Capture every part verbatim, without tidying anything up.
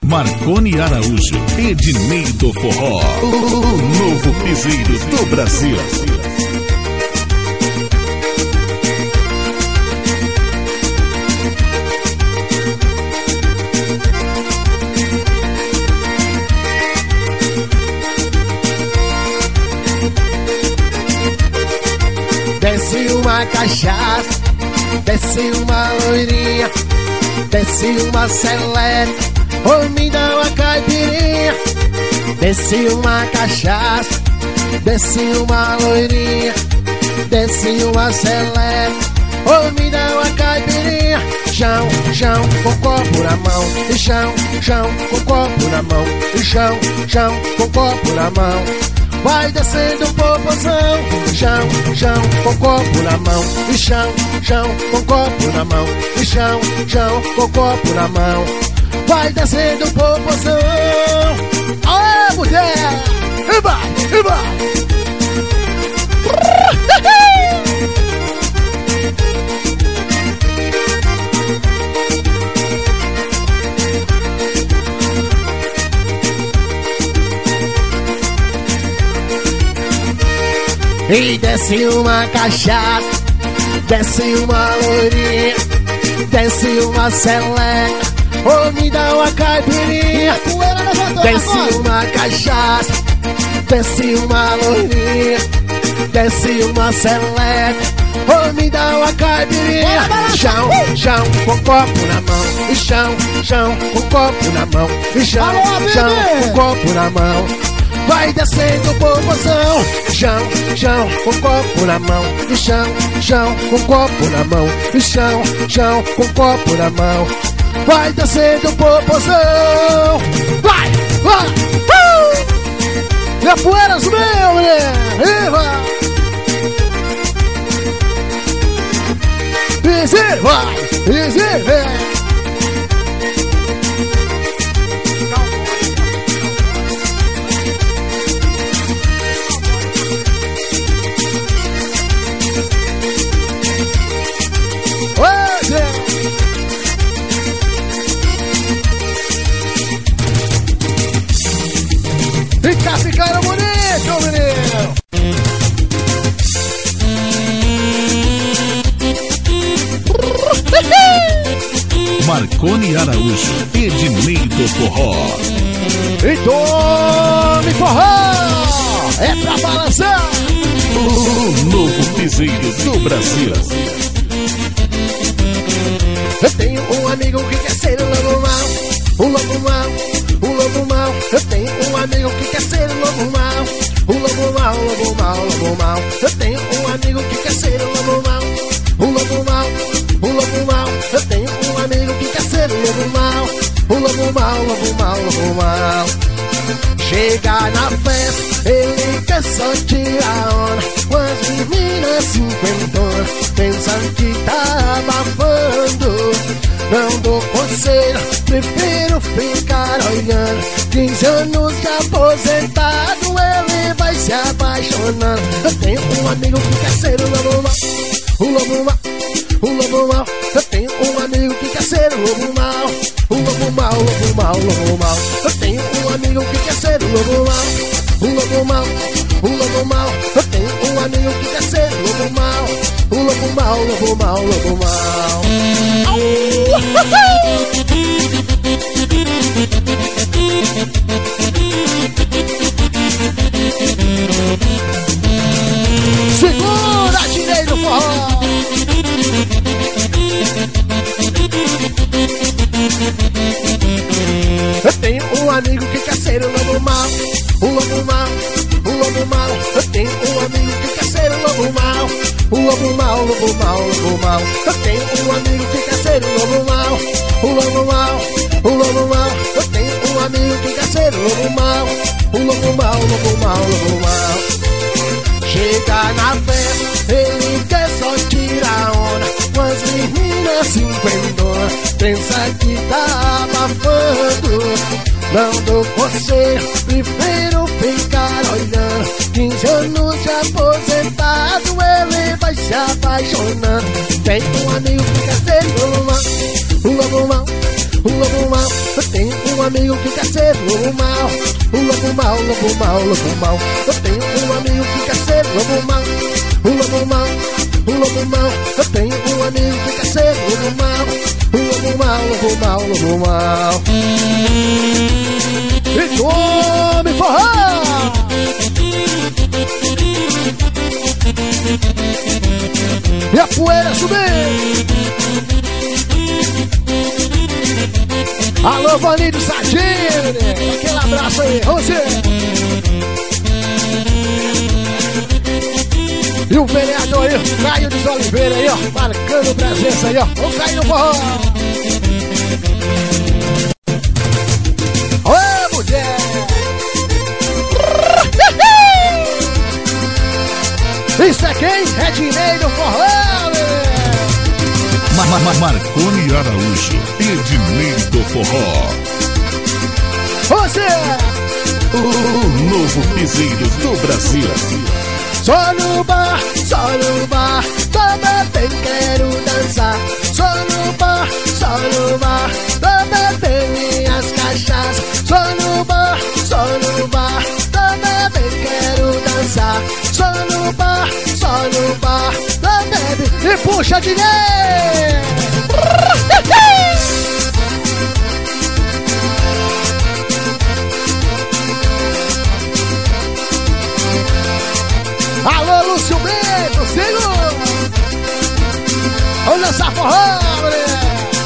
Marconi Araújo, Ednei do Forró, o novo piseiro do Brasil. Desce uma cachaça, desce uma loirinha, desce uma seleta, ou me dá uma caipirinha. Desce uma cachaça, desce uma loirinha, desce uma seleta, ou me dá uma caipirinha. Chão, chão, com copo na mão, e chão, chão, com copo na mão, e chão, chão, com copo na mão. Vai descendo popozão, chão, chão, com copo na mão, e chão, chão, com copo na mão, e chão, chão, com copo na mão. Vai descendo popozão. Aê, mulher! Iba, iba! E desce uma cachaça, desce uma loirinha, desce uma seleca, ou me dá uma caipirinha. Desce uma cachaça, desce uma loirinha, desce uma seleca, ou me dá uma caipirinha. Chão, chão, com copo na mão, e chão, chão, com copo na mão, e chão, chão, com copo na mão. Vai descendo popozão, chão, chão, com copo na mão, e chão, chão, com copo na mão, e chão, chão, com copo na mão. Vai descendo popozão. Vai, vai, uh! E a poeira subiu, mulher. E vai. Easy, vai, easy, vem. Fica ficando bonito, menino! Marconi Araújo, Ednei do Forró. E tome forró! É pra balançar! O novo piseiro do Brasil. Eu tenho um amigo que quer ser um lobo mau, um lobo mau, um lobo mau. Eu tenho um amigo que quer ser um lobo mau, um lobo mau, lobo mau, lobo mau. Eu tenho um amigo que quer ser um lobo mau, um lobo mau, um lobo mau. Eu tenho um amigo que quer ser um lobo mau, um lobo mau, lobo mau, lobo mau. Chega na festa, ele quer só tirar onda com as meninas cinquentonas, pensando que tá abafando. Não dou conselho, prefiro ficar olhando. Quinze anos de aposentado, ele vai se apaixonando. Eu tenho um amigo que quer ser um lobo mau, um lobo mau, um lobo mau. Eu tenho um amigo que quer ser um lobo mau, um lobo mau, lobo mau, lobo mau. Eu tenho um amigo que quer ser um lobo mau, um lobo mau, um lobo mau. Eu tenho um amigo que quer ser um lobo mau, um lobo mau, lobo mau, lobo mau. Segura, tirei do forró. Eu tenho um amigo que quer ser um lobo mau, um lobo mau, um lobo mau. Eu tenho um amigo que quer ser um lobo mau, um lobo mau, lobo mau, lobo mau. Eu tenho um amigo que quer ser um lobo mau, um lobo mau, um lobo mau. Eu tenho um amigo que quer ser um lobo mau, um lobo mau, lobo mau, lobo mau. Chega na festa, ele quer só tirar onda com as meninas cinquentonas, pensa que tá abafando. Não dou conselho, prefiro ficar olhando. Quinze anos de aposentado, ele vai se apaixonando. Tem um amigo que quer ser um lobo mau, um lobo mau, um lobo mau. Eu tenho um um amigo que quer ser lobo mau. Um lobo mau, lobo mau, lobo mau. Eu tenho um amigo que quer ser lobo mau. Um lobo mau, um lobo mau. Eu tenho um amigo que quer ser lobo mau. Um lobo mau, lobo mau, lobo mau. E tome forró! E a poeira subir! Alô, Vaninho Sardine! Aquele abraço aí, você! E o vereador aí, Caio dos Oliveira aí, ó, marcando presença aí, ó. Vamos cair no forró! Ô, mulher! Isso é quem? Ednei do forró, né? Mar Mar Mar Marconi Araújo, Ednei do forró. Você! O, o novo piseiro do Brasil. Só no bar, só no bar, tô bebendo, quero dançar. Só no bar, só no bar, tô bebendo minhas cachaças. Só no bar, só no bar, tô bebendo, quero dançar. Só no bar, só no bar, tô bebendo. E puxa de lei! Alô, Lúcio Bento, segura! Vamos dançar forró, mulher!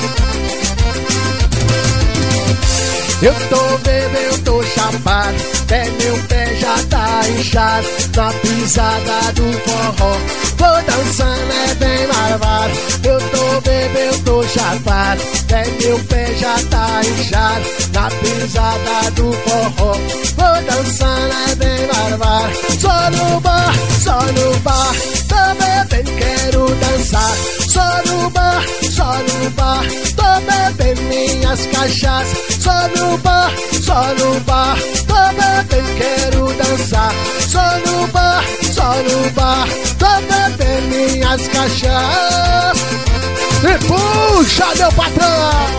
Eu tô bebendo, eu tô chapado, até meu pé já tá inchado. Na pisada do forró, vou dançando, é bem marvado. Eu tô bebendo, eu tô chapado, até meu pé já tá inchado. Na pisada do forró, vou dançando, é bem marvado. Só no bar, só no bar, tô bebendo, quero dançar. Só no bar, só no bar, tô bebendo minhas cachaças. Só no bar, só no bar, tô bebendo, quero dançar. Só no bar, só no bar, tô bebendo minhas cachaças. E puxa, meu patrão!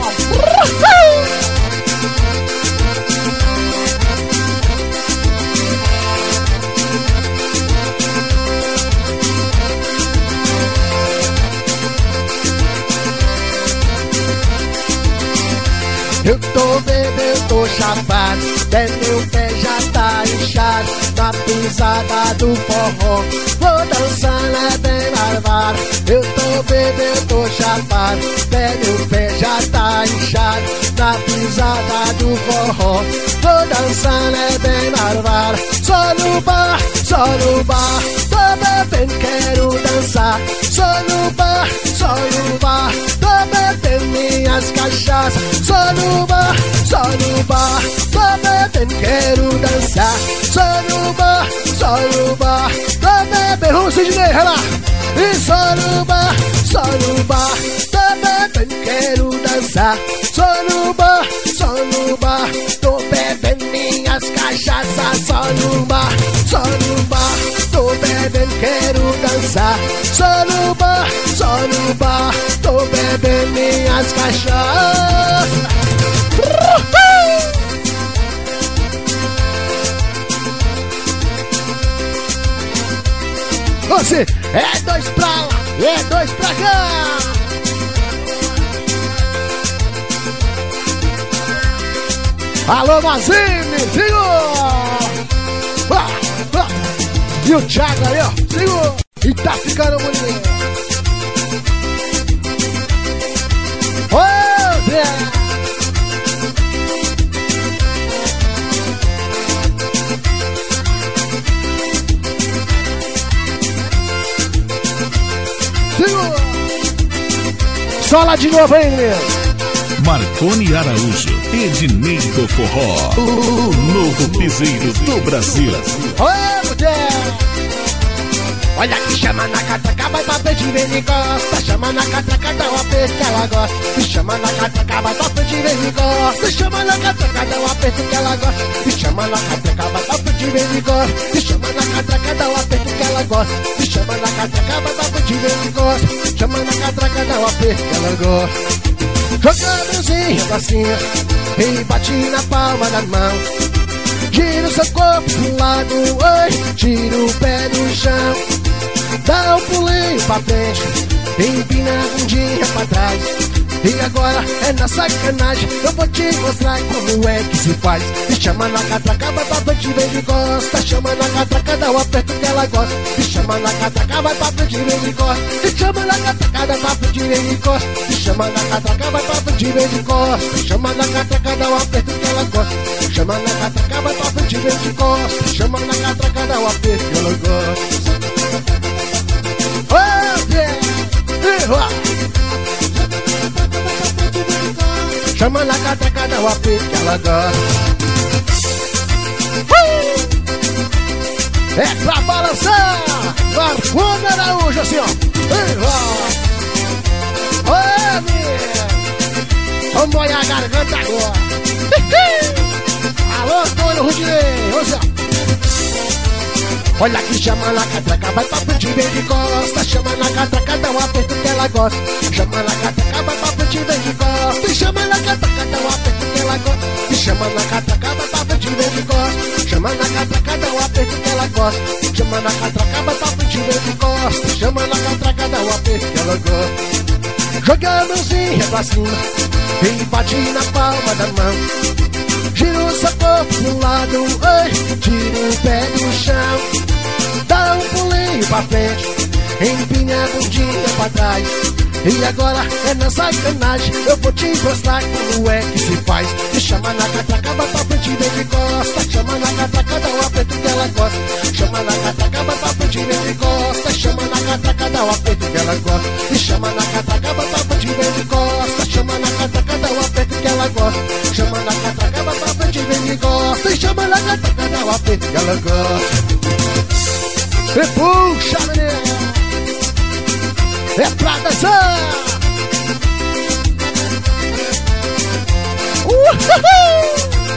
Eu tô bebendo, eu tô chapado, até meu pé já tá inchado. Na pisada do forró, vou dançando, é bem marvado. Eu tô bebendo, eu tô chapado, até meu pé já tá inchado. Na pisada do forró, vou dançando, é bem marvado. Só no bar, só no bar, tô bebendo, quero dançar. Só no bar, só no bar, tô bebendo minhas cachaças. Só no bar, só no bar, tô bebendo, quero dançar. Só no bar, só no bar, tô bebendo. Vamos, Sidney, vai lá. E só no bar, só no bar, tô bebendo, quero dançar. Só no bar, só no bar, tô bebendo minhas cachaças. Só no bar, só no bar, tô bebendo, quero dançar. Só no bar, só no bar, tô bebendo minhas cachaças. Você é dois pra lá, é dois pra cá. Alô, Mazine, segura! Ah, ah. E o Thiago aí, ó, segura! E tá ficando bonito. Ô, Zé! Segura! Sola de novo aí, menino! Marconi Araújo, Ednei do forró, o, o novo piseiro do Brasil. Ô, mulher! Olha que chama na catraca, vai pra frente, vem e gosta. Chama na catraca, dá um aperto que ela gosta. Me chama na catraca, vai pra frente, vem e gosta. Me chama na catraca, dá um aperto que ela gosta. Me chama na catraca, vai pra frente, vem e gosta. Me chama na catraca, dá um aperto que ela gosta. Me chama na catraca, vai pra frente, vem e gosta. Chama na catraca, dá um aperto que ela gosta. Joga a mãozinha pra cima e bate na palma da mão. Gira o seu corpo pro lado, oi, tira o pé do chão. Dá um pulinho pra frente, empina a bundinha pra trás. E agora é na sacanagem, eu vou te mostrar como é que se faz. Me chama na catraca, vai pra frente, vem de costa. Chama na catraca, dá um aperto que ela gosta. Me chama na catraca, vai pra frente, vem de costa. Me chama na catraca, dá pra frente, vem de costa. Me chama na catraca, vai pra frente, vem de costa. Me chama na catraca, dá um aperto que ela gosta. Chama na catraca, vai pra frente, vem de costa. Chama na catraca, dá um aperto que ela gosta. Oh, yeah! Chama na catraca, dá o aperto que ela gosta. uh! É pra balançar Marconi Araújo, assim ó. Ô, minha, vamos molhar a garganta agora. Alô, Antônio Rudinei, ô Zé. Olha que chama na catraca, vai pra frente, vem de costa. Chama na catraca, dá um aperto que ela gosta. Chama na catraca, vai pra frente, vem de costa. Chama na catraca, dá um aperto que ela gosta. Chama na catraca, vai pra frente, vem de costa. Chama na catraca, dá um aperto que ela gosta. Chama na catraca, vai pra frente, vem de costa. Chama na catraca, dá um aperto que ela gosta. Joga a mãozinha pra cima e bate na palma da mão. Gira o seu corpo pro lado, oi, tira o pé do chão. Dá um pulinho pra frente, empina a bundinha pra trás. E agora é na sacanagem, eu vou te mostrar como é que se faz. Me chama na catraca, vai pra frente, vem de costa. Chama na catraca, dá um aperto que ela gosta. Chama na catraca, vai pra frente, vem de costa. Chama na catraca, dá um aperto que ela gosta. Me chama na catraca, vai pra frente, vem de costa. Chama na catraca, dá um aperto que ela gosta. Chama na catraca, vai pra frente, vem de costa. Chama na catraca, dá um aperto que ela gosta. E puxa, menina, é pra dançar. Uhul!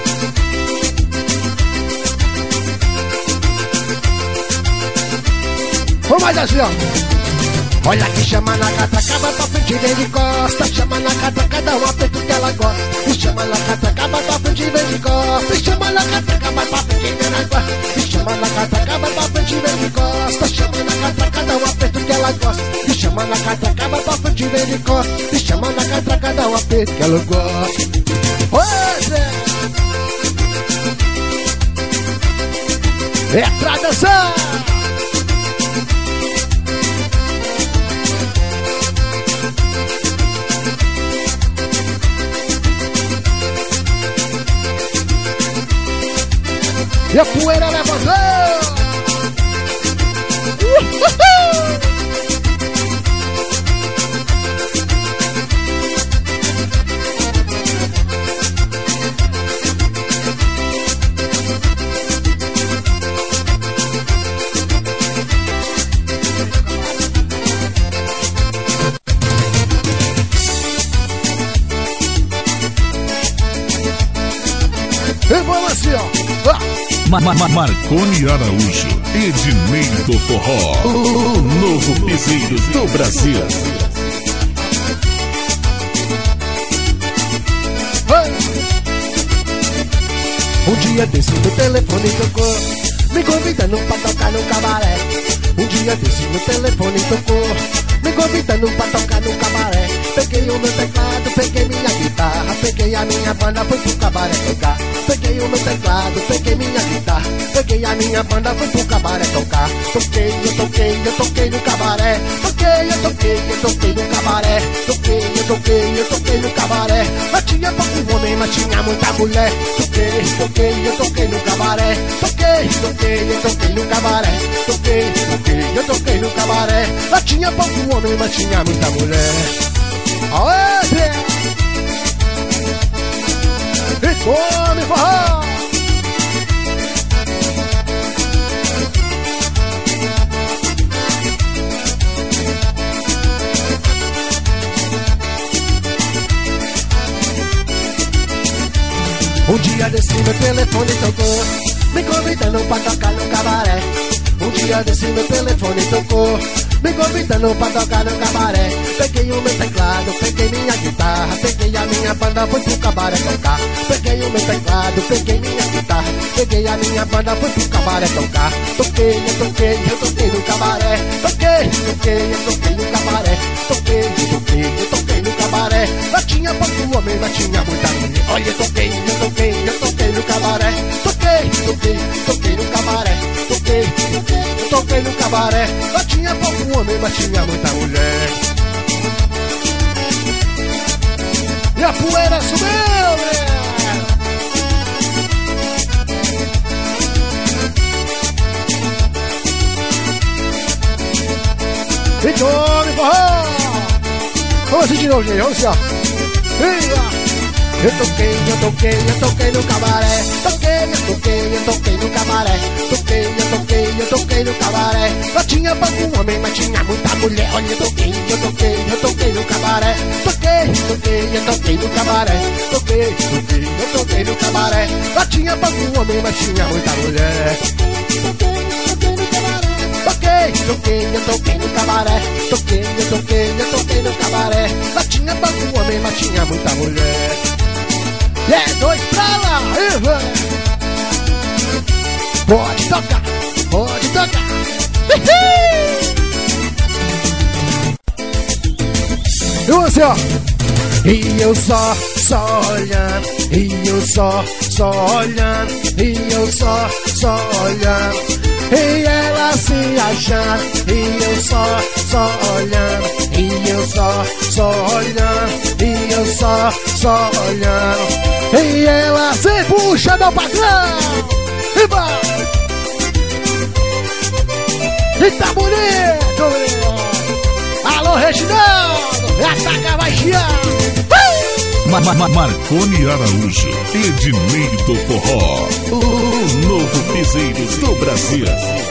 Vamos mais assim, ó. Olha que chama na catraca, vai pra frente, vem de costa. Chama na catraca, dá um aperto que ela gosta. Me chama na catraca, vai pra frente, vem de costa. Me chama na catraca, vai pra frente, vem de costa. Me chama na catraca, vai pra frente, vem de costa. Chama na catraca, dá um aperto que ela gosta. Me chama na catraca, vai pra frente, vem de costa. Me chama na catraca, dá um aperto que ela gosta. Hoje é pra dançar. E a poeira levantou. Uhul! E vamos assim, ó. Ah. Ma -ma -ma Marconi Araújo, Ednei do Forró, o novo piseiro do Brasil. Um dia desse no telefone tocou, me convidando pra tocar no cabaré. Um dia desse no telefone tocou, me convidando pra tocar no cabaré. Peguei o meu teclado, peguei minha guitarra, peguei a minha banda, fui pro cabaré tocar. Peguei o meu teclado, peguei minha guitarra, peguei a minha banda, fui pro cabaré tocar. Toquei, eu toquei, eu toquei no cabaré. Toquei, eu toquei, eu toquei no cabaré. Toquei, eu toquei, eu toquei no cabaré. Mas tinha pouco homem, mas tinha muita mulher. Toquei, toquei, eu toquei no cabaré. Toquei, toquei, eu toquei no cabaré. Toquei, toquei, eu toquei no cabaré. Mas tinha pouco homem, mas tinha muita mulher. Aê, e come forró! Um dia desse meu telefone tocou, me convidando pra tocar no cabaré. Um dia desse meu telefone tocou, me convidando pra tocar no cabaré. Peguei o meu teclado, peguei minha guitarra, peguei a minha banda, fui pro cabaré tocar. Peguei o meu teclado, peguei minha guitarra, peguei a minha banda, fui pro cabaré tocar. Toquei, eu toquei, eu toquei no cabaré. Toquei, toquei, eu toquei no cabaré. Toquei, eu toquei, eu toquei no cabaré. Lá tinha pouco homem, lá tinha muita mulher. Olha, eu toquei, eu toquei, eu toquei no cabaré. Toquei, toquei, toquei no cabaré. Toquei, toquei, eu toquei no cabaré. Lá tinha pouco homem, mas tinha muita mulher. E a poeira subiu, né? E tome forró! Vamos assim de novo, gente, vamos assim, ó. Eu toquei, eu toquei, eu toquei no cabaré. Toquei, eu toquei, eu toquei no cabaré. Toquei, eu toquei, eu toquei no cabaré. Lá tinha pouco homem, mas tinha muita mulher. Olha, eu toquei, eu toquei, eu toquei no cabaré. Toquei, toquei, eu toquei no cabaré. Toquei, toquei, eu toquei no cabaré. Lá tinha pouco homem, mas tinha muita mulher. Toquei, toquei, eu toquei no cabaré. Toquei, eu toquei, eu toquei no cabaré. Lá tinha pouco homem, mas tinha muita mulher. É dois pra lá, e vai. Pode tocar, pode tocar. E você, ó. E eu só, só olhando. E eu só, só olhando. E eu só, só olhando. E ela se achando, e eu só, só olhando. E eu só, só olhando. E eu só, só olhando. E ela se puxa do patrão. E vai. E tá bonito, meu. Alô, Reginaldo. Ataca, vai chiar. Ma -ma -ma Marconi Araújo, Ednei do Forró, o novo piseiro do Brasil.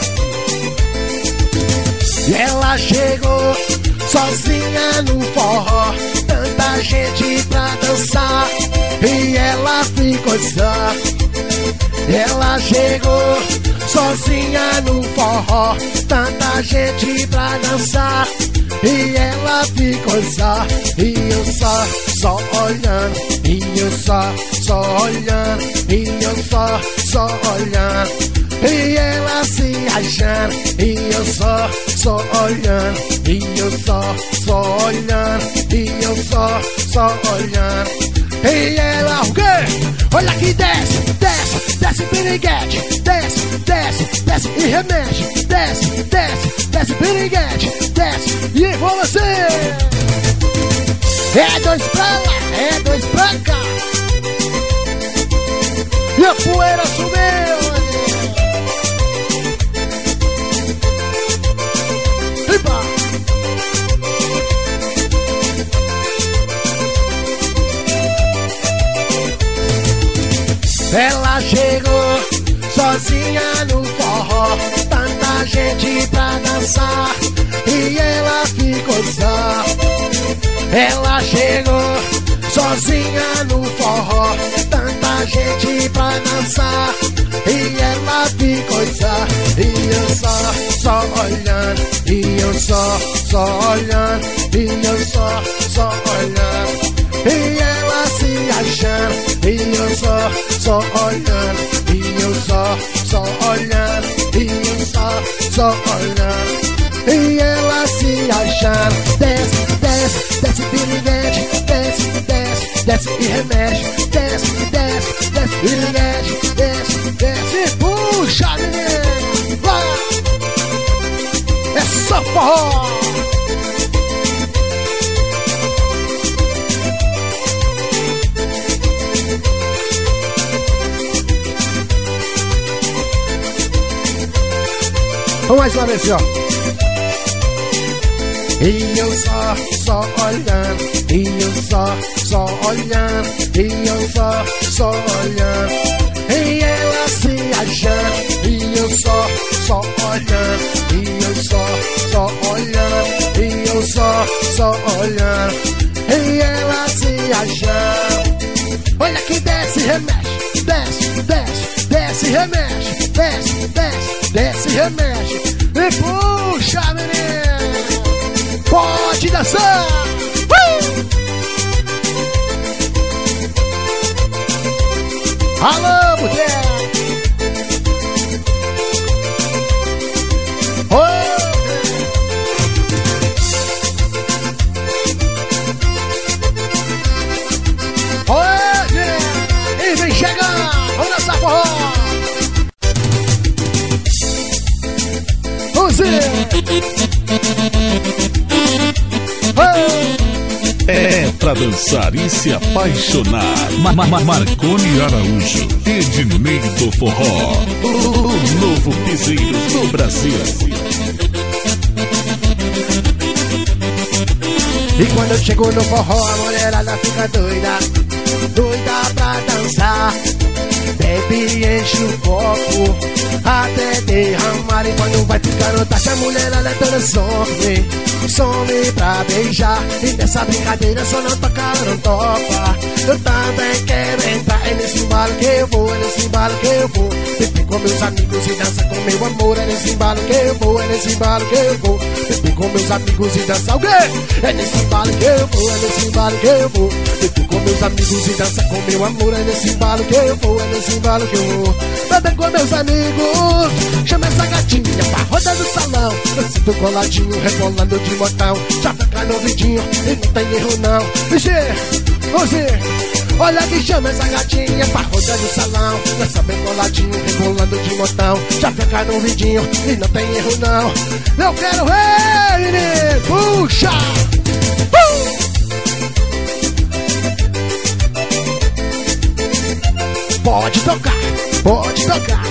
E ela chegou sozinha no forró, tanta gente pra dançar, e ela ficou só. Ela chegou sozinha no forró, tanta gente pra dançar, e ela ficou só. E eu só, só olhando. E eu só, só olhando. E eu só, só olhando. E ela se achando. E eu só, só olhando. E eu só, só olhando. E eu só, só olhando. E ela o quê? Olha que desce, desce, desce piriguete. Desce, desce, desce e remexe. Desce, desce, desce piriguete. Desce e vamos assim. É dois pra lá, é dois pra cá. E a poeira subiu. Epa! Ela chegou sozinha no forró, tanta gente pra dançar, e ela ficou só. Ela chegou sozinha no forró, tanta gente pra dançar, e ela ficou só. E eu só, só olhando. E eu só, só olhando. E eu só, só olhando. E ela se achando. E eu só, só olhando. E eu só, só olhando. E eu só, só olhando. E ela se achando. Desce, desce, desce piriguete. Desce, desce, desce e remexe. Desce, desce, desce piriguete. Desce, desce e puxa, menino. Vai! É só forró. Vamos mais uma vez, ó. E eu só, só olhando. E eu só, só olhando. E eu só, só olhando. E ela se achando. E eu só, só olhando. E eu só, só olhando. E eu só, só olhando. E ela se achando. Olha que desce, remexe. Desce, desce, desce, remexe. Desce, desce. desce e remexe. E puxa, menino. Pode dançar. Uh! Alô, mulher. É pra dançar e se apaixonar. Ma -ma -ma Marconi Araújo, Ednei do Forró, o novo piseiro do Brasil. E quando eu chego no forró, a mulherada fica doida, doida pra dançar. Bebe, enche o copo até derramar. E quando vai ficando tarde, a mulherada toda some, some pra beijar. E nessa brincadeira só não toca, não topa. Eu também quero entrar, é nesse embalo que eu vou, é nesse embalo que eu vou. Beber com meus amigos e dança com meu amor, é nesse embalo que eu vou, é nesse embalo que eu vou. Beber com meus amigos e dança o quê? É nesse embalo que eu vou, é nesse embalo que eu vou. Beber com meus amigos e dança com meu amor, é nesse embalo que eu vou, é nesse embalo que eu vou. Beber com meus amigos, chama essa gatinha pra roda do salão. Eu sinto coladinho, rebolando de botão. Já fica no vidinho e não tem erro não. Vixe, você, olha que chama essa gatinha pra roda do salão. Dança bem coladinho, rebolando de botão. Já fica no vidinho e não tem erro não. Eu quero ver, menino, puxa! Uh! Pode tocar, pode tocar.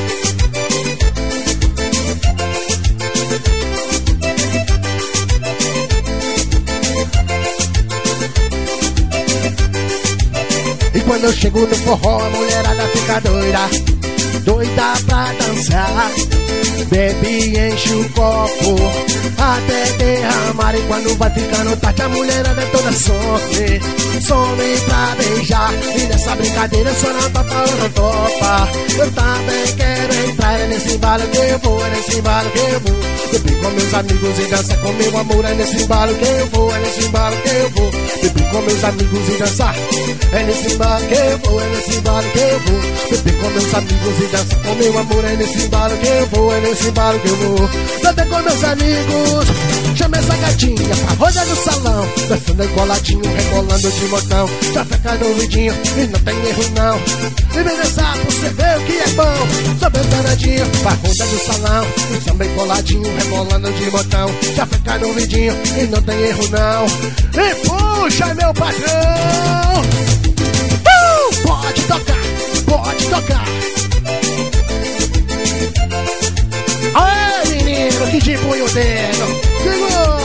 E quando eu chego no forró, a mulherada fica doida, doida pra dançar. Bebe e enche o copo até derramar. E quando vai ficando tarde, a mulherada toda some, some pra beijar. E nessa brincadeira só não topa ou não topa. Eu também quero entrar, é nesse embalo que eu vou, é nesse embalo que eu vou. Beber com meus amigos e dança com meu amor, é nesse embalo que eu vou, é nesse embalo que eu vou. Beber com meus amigos e dançar, é nesse embalo que eu vou, é nesse embalo que eu vou. Beber com meus amigos e dança com meu amor, é nesse embalo que eu vou, é nesse embalo que eu vou. Beber com meus amigos, chama essa gatinha pra roda no salão. Dançando encoladinho, rebolando de botão. Já fica no vidinho e não tem erro não. E vem dançar pra você ver o que é bom. Só bem danadinho pra roda do salão. Dançando encoladinho, rebolando de botão. Já fica no vidinho e não tem erro não. E puxa, meu patrão! Uh! Pode tocar, pode tocar. Aê, menino, que de punho o dedo. Chegou!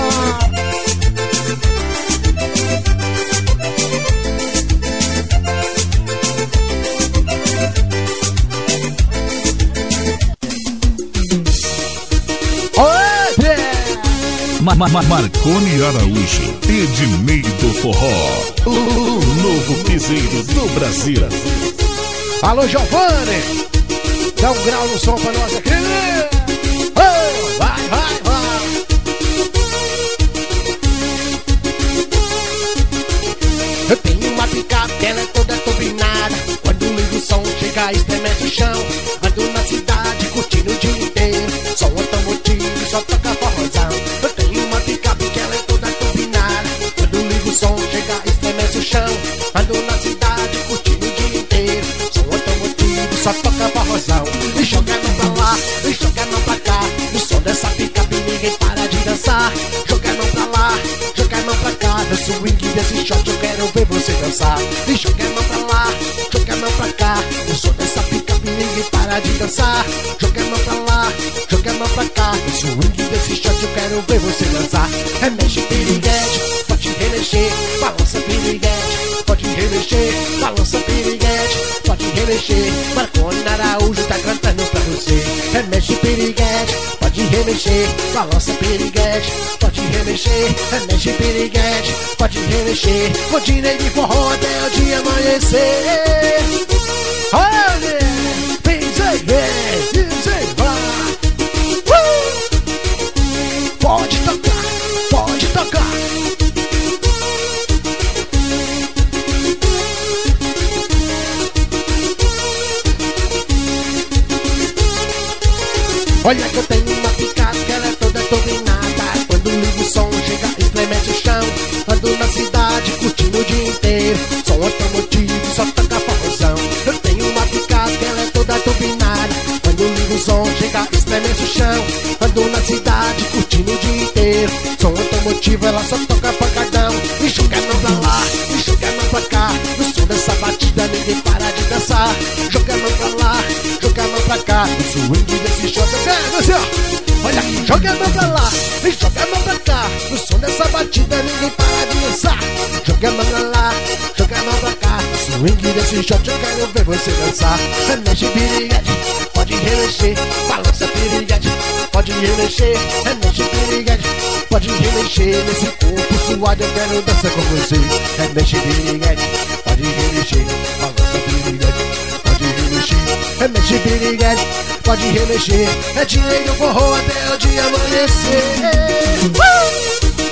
Ma -ma Marconi Araújo, Ednei do Forró, o novo piseiro do Brasil. Alô, Giovanni, dá um grau no som pra nós aqui. Oh, vai, vai, vai. Eu tenho uma picape, ela é toda turbinada. Quando ligo o som, chega e estremece o chão. Ando na cidade, curtindo o dia inteiro. Som automotivo, só toca forrozão. Eu tenho uma picape que ela é toda turbinada. Quando ligo o som, chega e estremece o chão. Ando na cidade, curtindo o dia inteiro. Som automotivo, só toca forrozão. E joga a mão pra lá, e joga a mão pra cá. No som dessa picape ninguém para de dançar. Joga a mão pra lá, joga a mão pra cá. No swing desse shot eu quero ver você dançar. E joga a mão pra lá, joga a mão pra cá. No som dessa picape ninguém para de dançar. Joga a mão pra lá, joga a mão pra cá. No swing desse shot eu quero ver você dançar. Remexe piriguete, pode remexer. Balança piriguete, pode remexer. Balança piriguete, pode remexer. Marconi Araújo tá cantando pra você. Remexe piriguete, pode remexer. Balança piriguete, pode remexer. Remexe piriguete, pode remexer. Continei de forró até o dia amanhecer. Olha, pisei bem, pisei vai. Olha que eu tenho uma picape que ela é toda turbinada. Quando ligo o som chega e estremece o chão. Ando na cidade curtindo o dia inteiro. Som automotivo, só toca forrozão. Eu tenho uma picape que ela é toda turbinada. Quando ligo o som chega e estremece o chão. Ando na cidade curtindo o dia inteiro. Som automotivo, ela só toca pancadão. E joga a mão pra lá, e joga a mão pra cá. No som dessa batida ninguém para de dançar. Joga a mão pra lá, joga a mão pra cá. No swing desse shot, é, você, ó. Olha aqui, joga a mão pra lá, e joga a mão pra cá. No som dessa batida ninguém para de dançar. Joga a mão pra lá, joga a mão pra cá. No swing desse shot eu quero ver você dançar. Remexe piriguete, pode remexer. Balança piriguete, pode remexer. Remexe piriguete, pode remexer. Nesse corpo suado eu quero dançar com você. Remexe piriguete, pode remexer. Balança piriguete, pode remexer. Remexe piriguete, pode remexer. É dinheiro forró até o dia amanhecer. uh!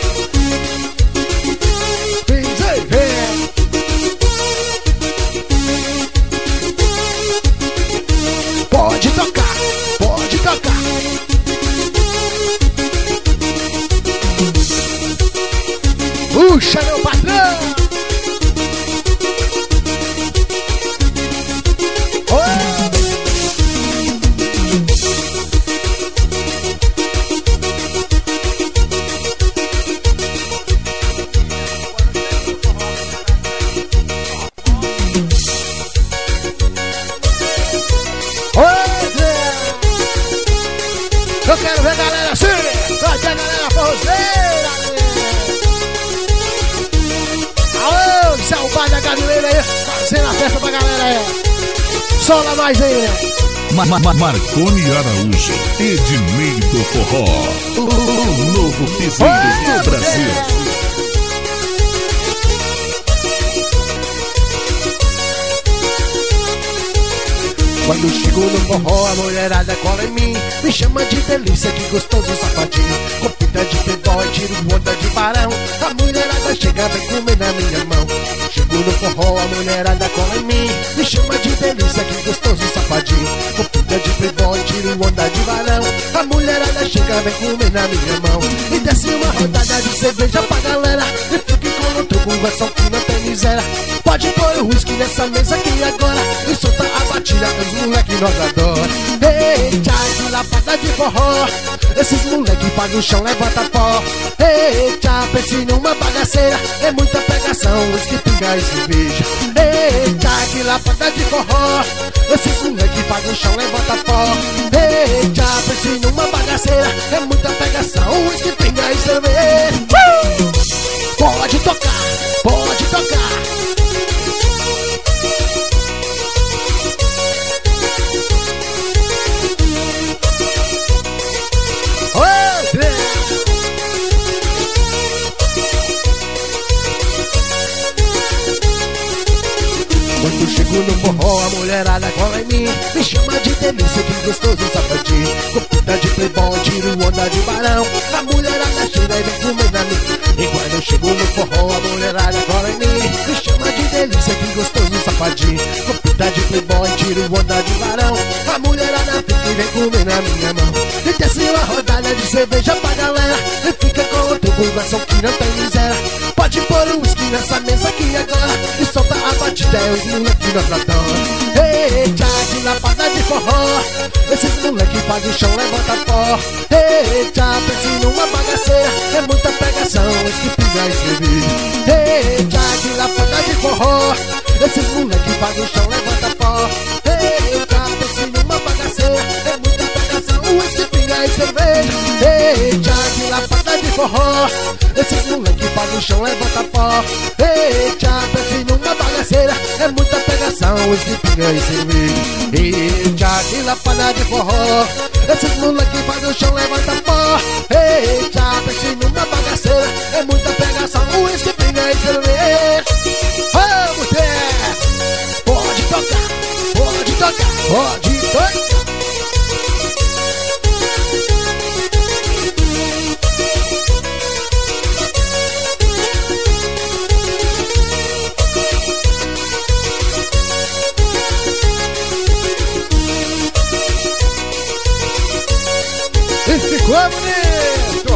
Pode tocar, pode tocar. Puxa, meu patrão. Eu quero ver a galera assim, cadê a galera forrozeira? Aô, isso é o bar da Gavileira aí, fazendo a festa pra galera aí. Sola mais aí, né? Ma -ma -ma Marconi Araújo, Ednei do Forró, o, o novo piseiro do Brasil. Quando chego no forró, a mulherada cola em mim. Me chama de delícia, que gostoso safadinho. Com pinta de playboy, tiro onda de barão. A mulherada chega, vem comer na minha mão. Chego no forró, a mulherada cola em mim. Me chama de delícia, que gostoso safadinho. Com pinta de playboy, tiro onda de barão. A mulherada chega, vem comer na minha mão. E desce uma rodada de cerveja pra galera. E fique com outro conversão que não tem miséria. Pode pôr o whisky nessa mesa aqui agora. E solta a batida, os moleque nós adora. Eita, que lapada de forró. Esses moleque faz o chão, levanta pó. Eita, pense numa bagaceira. É muita pegação, whisky, pinga e cerveja. Eita, que lapada de forró. Esses moleque faz o chão, levanta pó. Eita, pense numa bagaceira. É muita pegação, whisky, pinga e cerveja. uh! Pode tocar, pode tocar. Quando chego no forró, a mulherada cola em mim. Me chama de delícia, que gostoso safadinho. Com pinta de playboy, tiro onda de barão. A mulherada chega e vem comer na minha. E quando eu chego no forró, a mulherada cola em mim. Me chama de delícia, que gostoso safadinho. Com pinta de playboy, tiro onda de barão. A mulherada fica e vem comer na minha mão. E desce uma rodada de cerveja pra galera. E fica com outro conversação que não tem miséria. Pode pôr o whisky nessa mesa aqui agora. E solta a batida, é os moleque nós adora. Eita, que lapada de forró. Esses moleque faz o chão, levanta pó. Eita, pense numa bagaceira. É muita pegação, whisky, pinga e cerveja. Eita, que lapada de forró. Esses moleque faz o chão, levanta pó. Eita, pense numa bagaceira. É muita pegação, whisky, pinga e cerveja. Eita, que lapada de forró. Esses moleque faz o chão, levanta pó. Eita, pense numa bagaceira. É muita pegação, whisky, pinga e cerveja. Eita, que lapada de forró. Esses moleque faz o chão, levanta pó. Eita, pense numa bagaceira. É muita pegação, whisky, pinga e cerveja. Vamos ter! Pode tocar, pode tocar, pode tocar. Ficou bonito.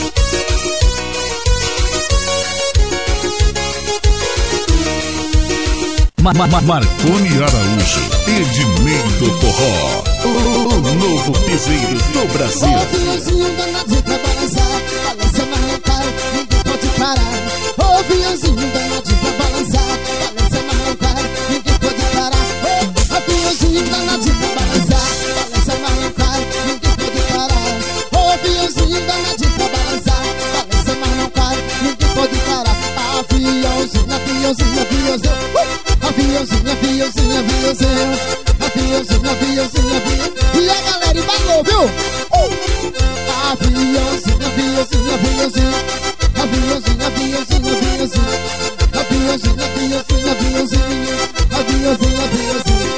Ma -ma -ma Marconi Araújo, Ednei do Forró, o, o novo piseiro do Brasil. Ô fiozinho danadinho pra balançar, balança na arrancada, ninguém pode parar. Ô fiozinho danadinho pra balançar, balança na arrancada, ninguém pode parar. Ô fiozinho danadinho pra balançar, balança na arrancada, ninguém pode parar. Ô fiozinho danadinho pra balançar, balança na arrancada, ninguém pode parar. Aviãozinho, aviãozinho, aviãozinho, aviãozinho, aviãozinho, aviãozinho, aviãozinho, aviãozinho, aviãozinho. E a galera embalou, viu? Uh! Aviãozinho, aviãozinho, aviãozinho, aviãozinho, aviãozinho, aviãozinho, aviãozinho, aviãozinho, aviãozinho, aviãozinho, aviãozinho.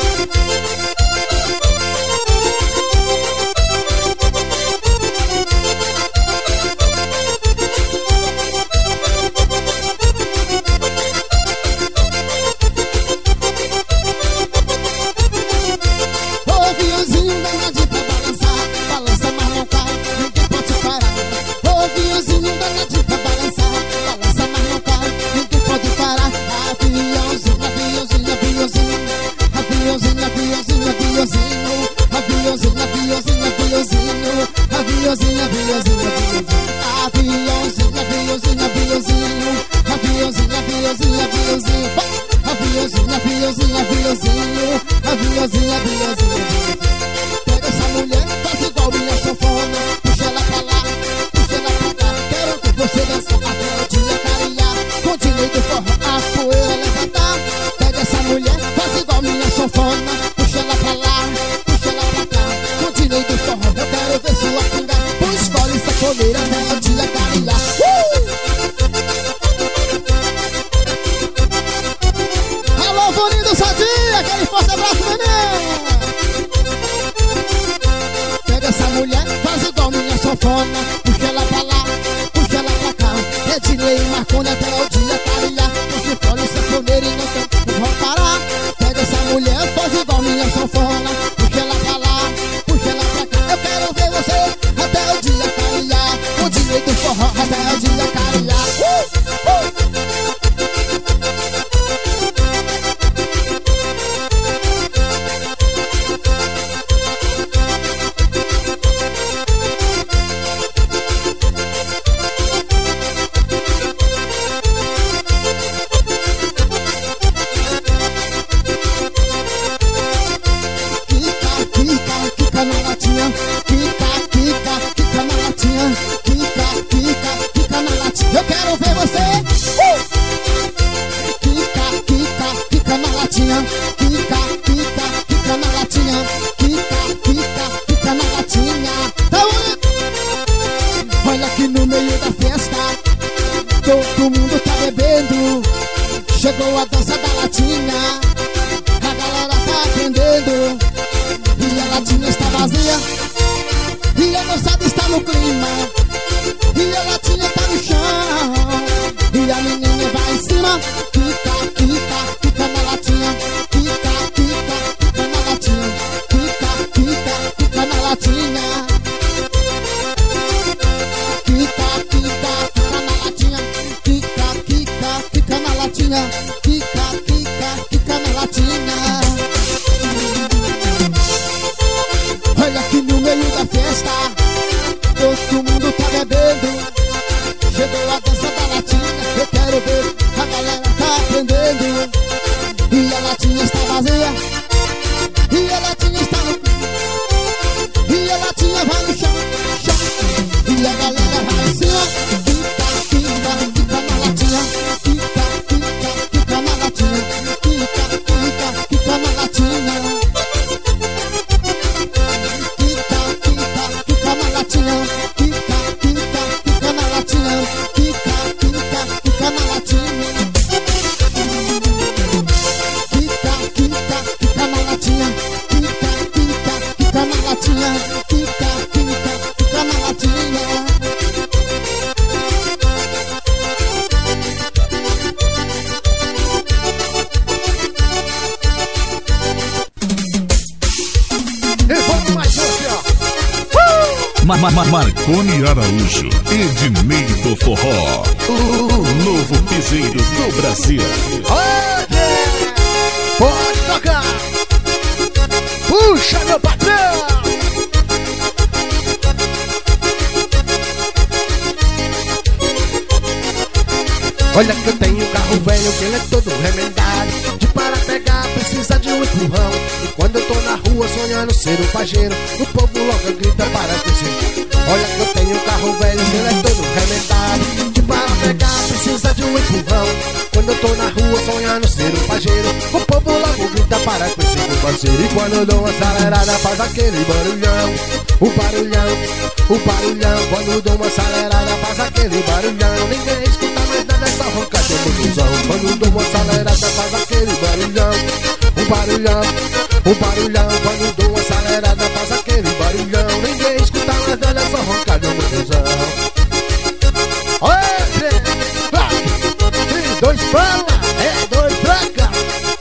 Ma -ma -ma Marconi Araújo, Ednei do Forró, o novo piseiro do Brasil. Olha, pode tocar. Puxa, meu patrão. Olha que eu tenho um carro velho que ele é todo remendado. De para pegar precisa de um empurrão. E quando eu tô na rua sonhando ser um pajeiro, o povo logo grita para crescer. Olha que eu tenho um carro velho que ele é todo remendado. De para pegar precisa de um empurrão. Quando eu tô na rua sonhando ser um pajeiro, o povo logo grita para crescer, meu parceiro. E quando eu dou uma acelerada faz aquele barulhão. O barulhão, o barulhão. Quando eu dou uma acelerada faz aquele barulhão. Ninguém escuta mais nada, é só roncar de motorzão. Quando eu dou uma acelerada faz aquele barulhão. O barulhão, o barulhão. Quando eu dou uma acelerada faz aquele barulhão. Ninguém escuta mais nada, é só roncar de motorzão. Olha, vai, dois fala, é dois pra cá.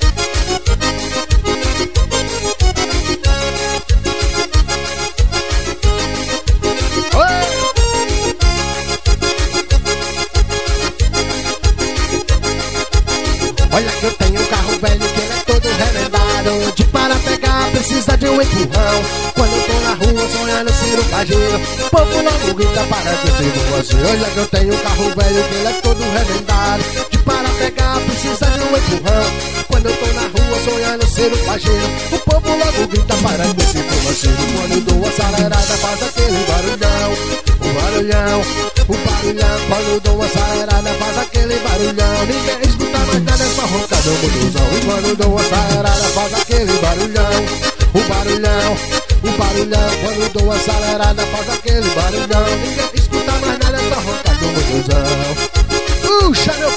Olha que eu tenho um carro velho que ele é todo remendado. De para pegar precisa de um empurrão. Quando eu tô na rua sonhando ser um pajeiro, o povo logo grita para que eu siga você. Olha que eu tenho um carro velho que ele é todo remendado. De para pegar precisa de um empurrão. Quando eu tô na rua sonhando ser um pajeiro, o povo logo grita para que eu siga você. Quando eu dou uma acelerada faz aquele barulhão. O barulhão, o barulhão. Quando eu dou uma acelerada faz aquele barulhão. Ninguém escuta mais nada, é só roncar do motorzão. E quando eu dou uma acelerada faz aquele barulhão. O barulhão, o barulhão. Quando eu dou uma acelerada faz aquele barulhão. Ninguém escuta mais nada, é só roncar do motorzão. Puxa, meu